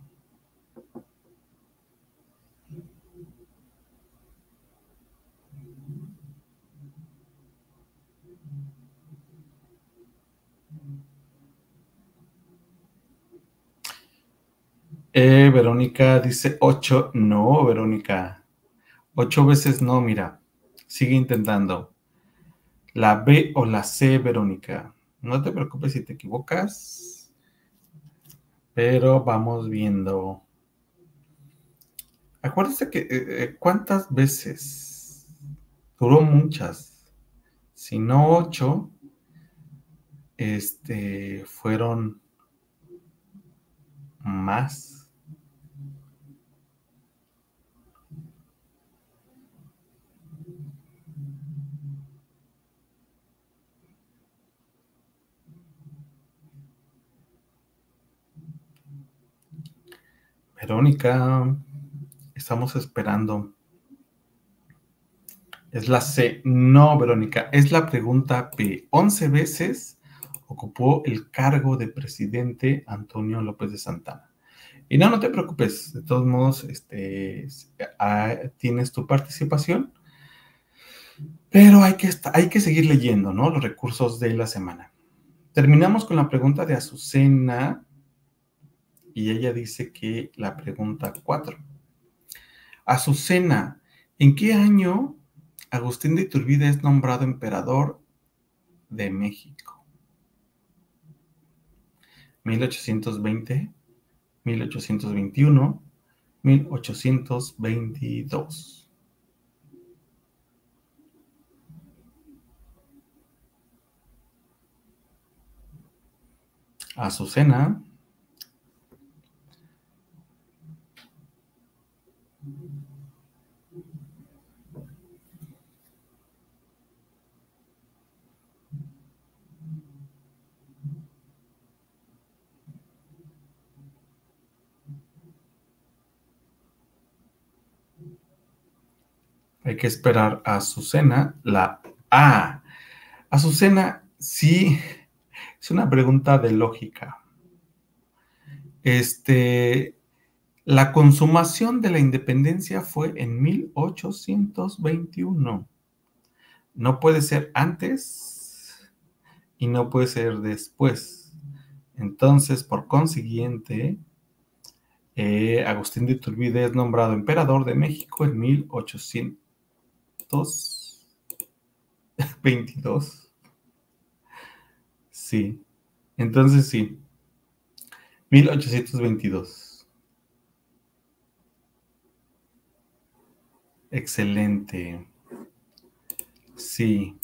Verónica dice 8. No, Verónica. 8 veces no, mira. Sigue intentando. La B o la C, Verónica. No te preocupes si te equivocas. Pero vamos viendo. Acuérdate que ¿cuántas veces? Duró muchas. Si no 8, fueron más. Verónica, estamos esperando. Es la C. No, Verónica, es la pregunta P. 11 veces ocupó el cargo de presidente Antonio López de Santa Anna. Y no, no te preocupes, de todos modos, tienes tu participación, pero hay que seguir leyendo, ¿no? Los recursos de la semana. Terminamos con la pregunta de Azucena, y ella dice que la pregunta 4. Azucena, ¿en qué año Agustín de Iturbide es nombrado emperador de México? 1820, 1821, 1822. Azucena. Hay que esperar a Azucena. La A. Azucena, sí, es una pregunta de lógica. La consumación de la independencia fue en 1821. No puede ser antes y no puede ser después. Entonces, por consiguiente, Agustín de Iturbide es nombrado emperador de México en 1822. Sí, entonces sí, 1822. Excelente. Sí.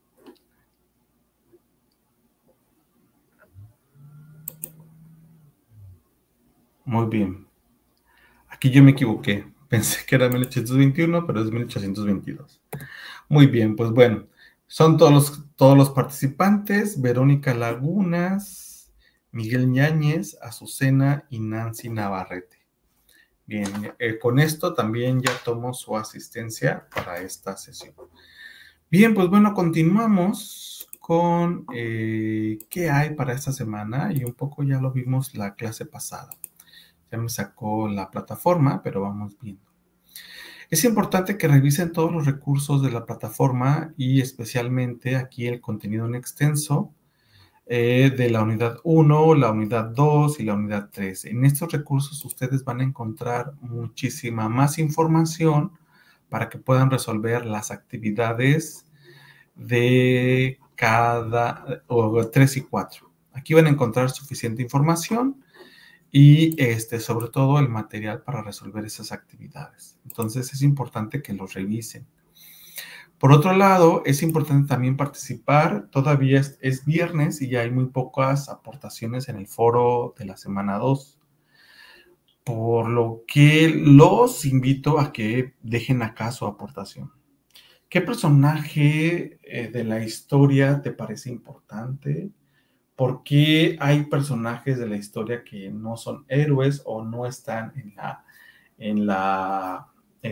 Muy bien. Aquí yo me equivoqué. Pensé que era 1821, pero es 1822. Muy bien, pues bueno. Son todos los participantes. Verónica Lagunas, Miguel Ñáñez, Azucena y Nancy Navarrete. Bien, con esto también ya tomo su asistencia para esta sesión. Bien, pues bueno, continuamos con qué hay para esta semana y un poco ya lo vimos la clase pasada. Ya me sacó la plataforma, pero vamos viendo. Es importante que revisen todos los recursos de la plataforma y especialmente aquí el contenido en extenso de la unidad 1, la unidad 2 y la unidad 3. En estos recursos ustedes van a encontrar muchísima más información para que puedan resolver las actividades de cada 3 y 4. Aquí van a encontrar suficiente información y sobre todo el material para resolver esas actividades. Entonces es importante que los revisen. Por otro lado, es importante también participar. Todavía es viernes y ya hay muy pocas aportaciones en el foro de la semana 2. Por lo que los invito a que dejen acá su aportación. ¿Qué personaje de la historia te parece importante? ¿Por qué hay personajes de la historia que no son héroes o no están en la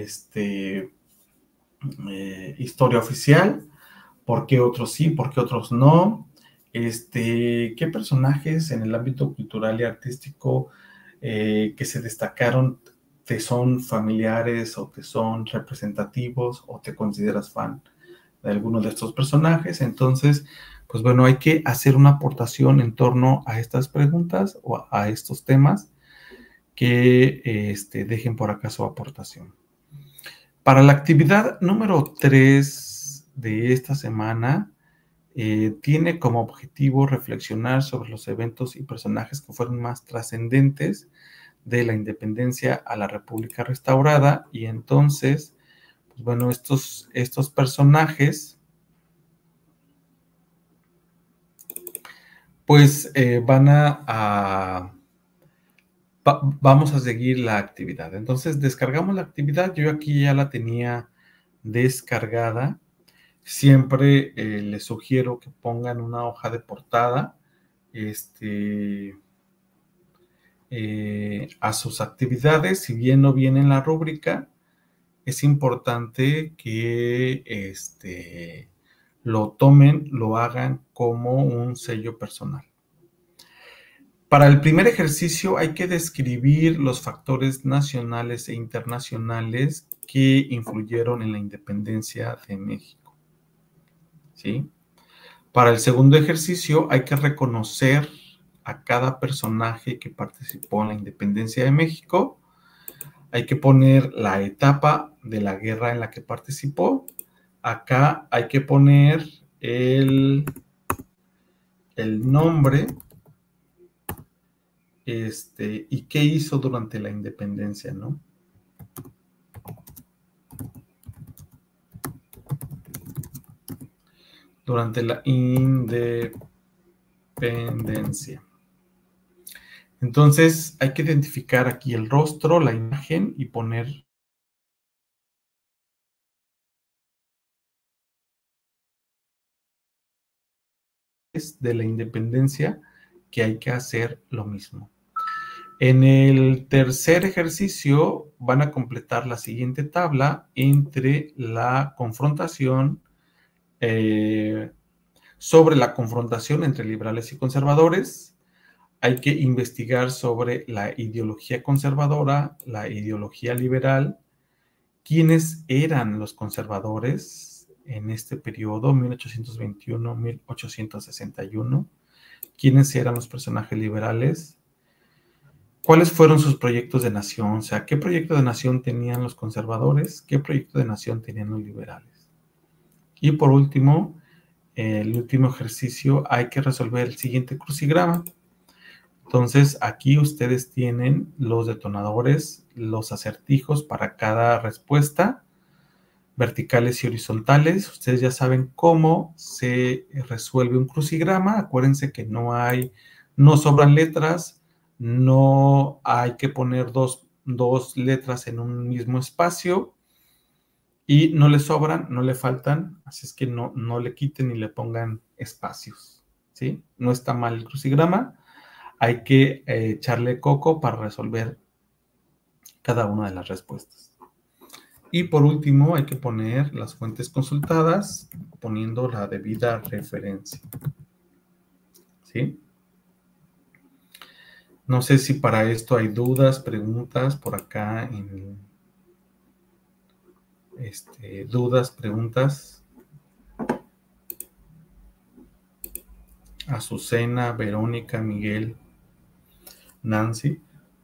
historia oficial? ¿Por qué otros sí? ¿Por qué otros no? ¿Qué personajes en el ámbito cultural y artístico que se destacaron te son familiares o te son representativos o te consideras fan de alguno de estos personajes? Entonces, pues bueno, hay que hacer una aportación en torno a estas preguntas o a estos temas que dejen por acá su aportación. Para la actividad número 3 de esta semana, tiene como objetivo reflexionar sobre los eventos y personajes que fueron más trascendentes de la independencia a la República restaurada. Y entonces, pues bueno, estos personajes pues vamos a seguir la actividad. Entonces descargamos la actividad. Yo aquí ya la tenía descargada. Siempre les sugiero que pongan una hoja de portada a sus actividades. Si bien no viene en la rúbrica, es importante que lo tomen, lo hagan como un sello personal. Para el primer ejercicio hay que describir los factores nacionales e internacionales que influyeron en la independencia de México, ¿sí? Para el segundo ejercicio hay que reconocer a cada personaje que participó en la independencia de México. Hay que poner la etapa de la guerra en la que participó. Acá hay que poner el nombre y qué hizo durante la independencia, ¿no? Durante la independencia. Entonces, hay que identificar aquí el rostro, la imagen y poner de la independencia que hay que hacer lo mismo. En el tercer ejercicio van a completar la siguiente tabla entre la confrontación, sobre la confrontación entre liberales y conservadores. Hay que investigar sobre la ideología conservadora, la ideología liberal, quiénes eran los conservadores en este periodo, 1821-1861, quiénes eran los personajes liberales, cuáles fueron sus proyectos de nación, o sea, qué proyecto de nación tenían los conservadores, qué proyecto de nación tenían los liberales. Y por último, el último ejercicio, hay que resolver el siguiente crucigrama. Entonces, aquí ustedes tienen los detonadores, los acertijos para cada respuesta, verticales y horizontales. Ustedes ya saben cómo se resuelve un crucigrama. Acuérdense que no sobran letras, no hay que poner dos letras en un mismo espacio y no le sobran, no le faltan, así es que no le quiten ni le pongan espacios, ¿sí? No está mal el crucigrama. Hay que echarle coco para resolver cada una de las respuestas. Y por último, hay que poner las fuentes consultadas, poniendo la debida referencia. ¿Sí? No sé si para esto hay dudas, preguntas por acá dudas, preguntas. Azucena, Verónica, Miguel, Nancy.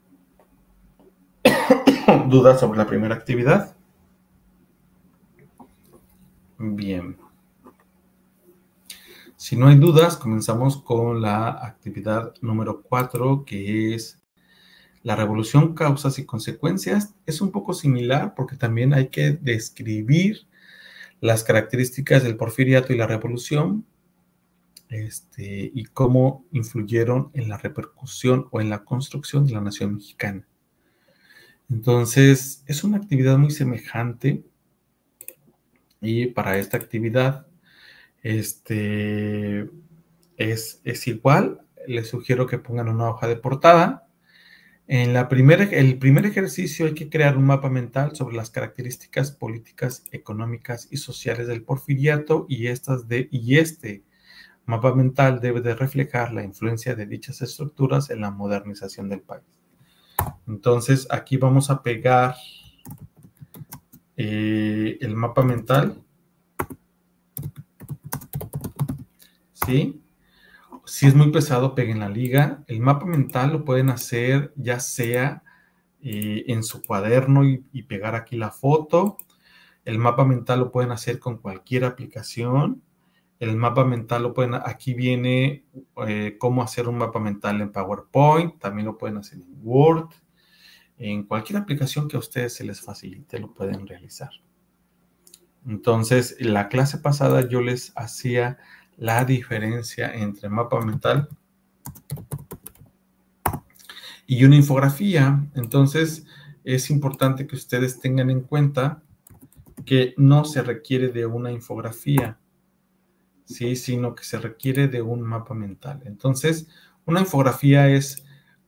¿Dudas sobre la primera actividad? Bien. Si no hay dudas, comenzamos con la actividad número 4, que es la revolución, causas y consecuencias. Es un poco similar porque también hay que describir las características del porfiriato y la revolución, y cómo influyeron en la repercusión o en la construcción de la nación mexicana. Entonces, es una actividad muy semejante y para esta actividad es igual. Les sugiero que pongan una hoja de portada. En el primer ejercicio hay que crear un mapa mental sobre las características políticas, económicas y sociales del porfiriato y este mapa mental debe de reflejar la influencia de dichas estructuras en la modernización del país. Entonces, aquí vamos a pegar el mapa mental. ¿Sí? Si es muy pesado, peguen la liga. El mapa mental lo pueden hacer ya sea en su cuaderno y pegar aquí la foto. El mapa mental lo pueden hacer con cualquier aplicación. El mapa mental aquí viene cómo hacer un mapa mental en PowerPoint. También lo pueden hacer en Word. En cualquier aplicación que a ustedes se les facilite lo pueden realizar. Entonces, en la clase pasada yo les hacía la diferencia entre mapa mental y una infografía. Entonces, es importante que ustedes tengan en cuenta que no se requiere de una infografía, ¿sí? Sino que se requiere de un mapa mental. Entonces, una infografía es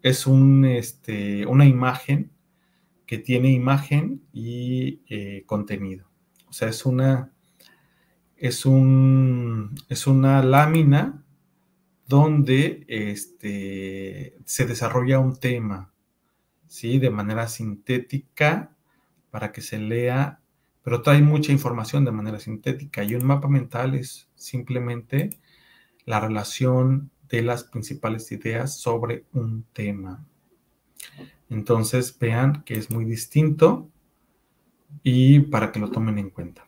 una imagen que tiene imagen y contenido. O sea, es una lámina donde se desarrolla un tema, ¿sí? De manera sintética para que se lea, pero trae mucha información de manera sintética. Y un mapa mental es simplemente la relación de las principales ideas sobre un tema. Entonces vean que es muy distinto y para que lo tomen en cuenta.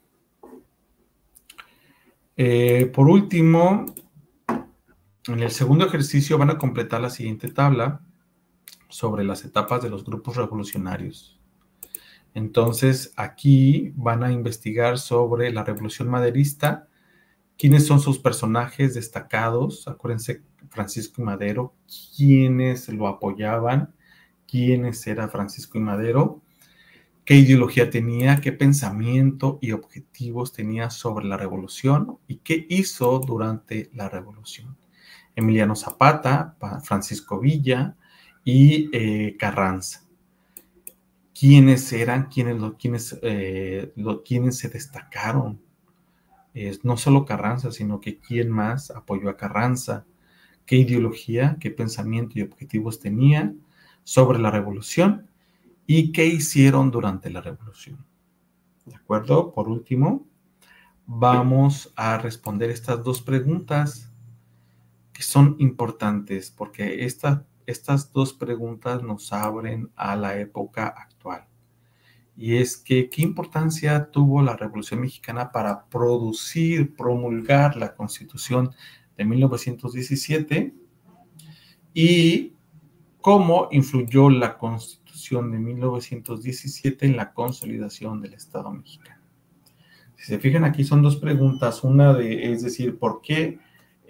Por último, en el segundo ejercicio van a completar la siguiente tabla sobre las etapas de los grupos revolucionarios. Entonces, aquí van a investigar sobre la Revolución Maderista, quiénes son sus personajes destacados. Acuérdense, Francisco y Madero, quiénes lo apoyaban, quiénes era Francisco y Madero, qué ideología tenía, qué pensamiento y objetivos tenía sobre la revolución y qué hizo durante la revolución. Emiliano Zapata, Francisco Villa y Carranza. ¿Quiénes eran? ¿Quiénes se destacaron? No solo Carranza, sino que quién más apoyó a Carranza, qué ideología, qué pensamiento y objetivos tenía sobre la revolución y qué hicieron durante la revolución. ¿De acuerdo? Por último, vamos a responder estas dos preguntas que son importantes porque estas dos preguntas nos abren a la época actual. Y es que, ¿qué importancia tuvo la Revolución Mexicana para promulgar la Constitución de 1917? Y cómo influyó la Constitución de 1917 en la consolidación del Estado mexicano. Si se fijan, aquí son dos preguntas. Una es decir, ¿por qué?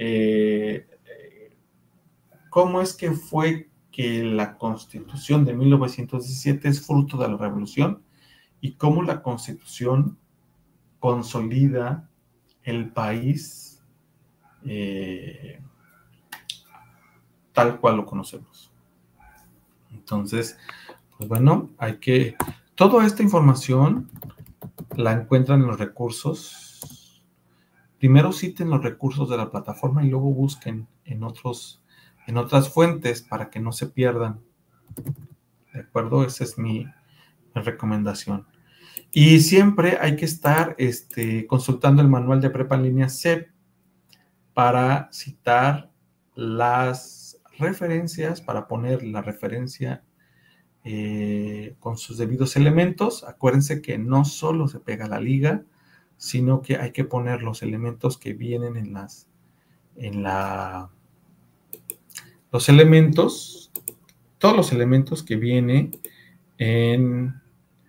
¿Cómo es que fue que la Constitución de 1917 es fruto de la Revolución? Y cómo la Constitución consolida el país tal cual lo conocemos. Entonces, pues bueno, toda esta información la encuentran en los recursos. Primero citen los recursos de la plataforma y luego busquen en otras fuentes para que no se pierdan. ¿De acuerdo? Esa es mi recomendación. Y siempre hay que estar consultando el manual de prepa en línea CEP para citar las referencias, para poner la referencia con sus debidos elementos. Acuérdense que no solo se pega la liga, sino que hay que poner los elementos que vienen todos los elementos que vienen en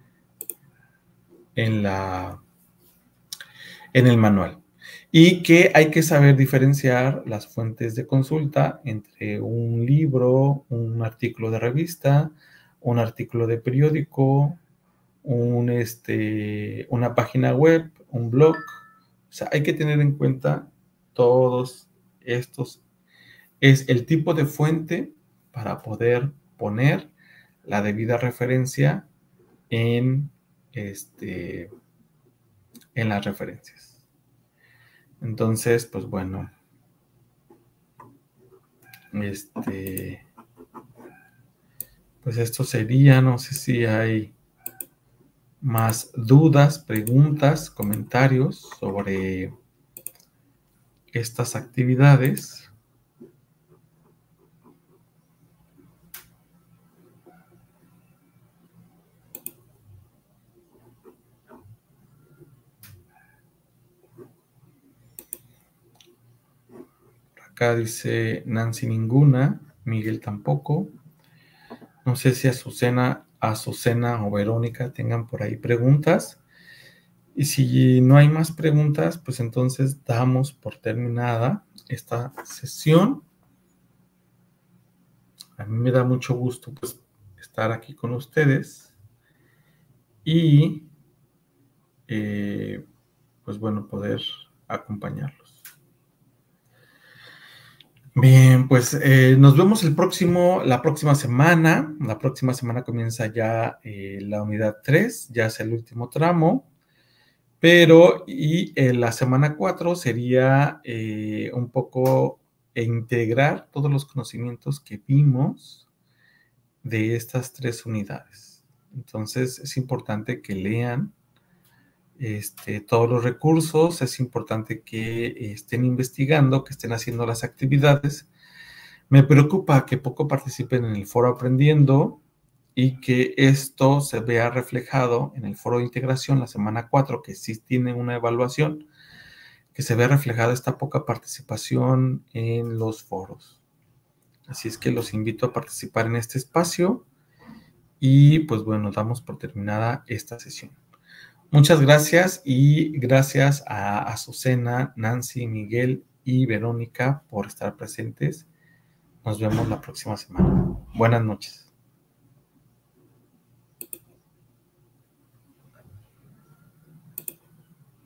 el manual. Y que hay que saber diferenciar las fuentes de consulta entre un libro, un artículo de revista, un artículo de periódico, una página web, un blog. O sea, hay que tener en cuenta todos estos. Es el tipo de fuente para poder poner la debida referencia en las referencias. Entonces, pues bueno, pues esto sería, no sé si hay más dudas, preguntas, comentarios sobre estas actividades. Acá dice Nancy ninguna, Miguel tampoco. No sé si Azucena o Verónica tengan por ahí preguntas. Y si no hay más preguntas, pues entonces damos por terminada esta sesión. A mí me da mucho gusto pues estar aquí con ustedes. Y pues bueno, poder acompañarlos. Bien, pues nos vemos la próxima semana. La próxima semana comienza ya la unidad 3, ya es el último tramo. Pero la semana 4 sería un poco e integrar todos los conocimientos que vimos de estas 3 unidades. Entonces, es importante que lean todos los recursos, es importante que estén investigando, que estén haciendo las actividades. Me preocupa que poco participen en el foro aprendiendo y que esto se vea reflejado en el foro de integración la semana 4, que sí tiene una evaluación, que se vea reflejada esta poca participación en los foros. Así es que los invito a participar en este espacio y pues bueno, damos por terminada esta sesión. Muchas gracias y gracias a Azucena, Nancy, Miguel y Verónica por estar presentes. Nos vemos la próxima semana. Buenas noches.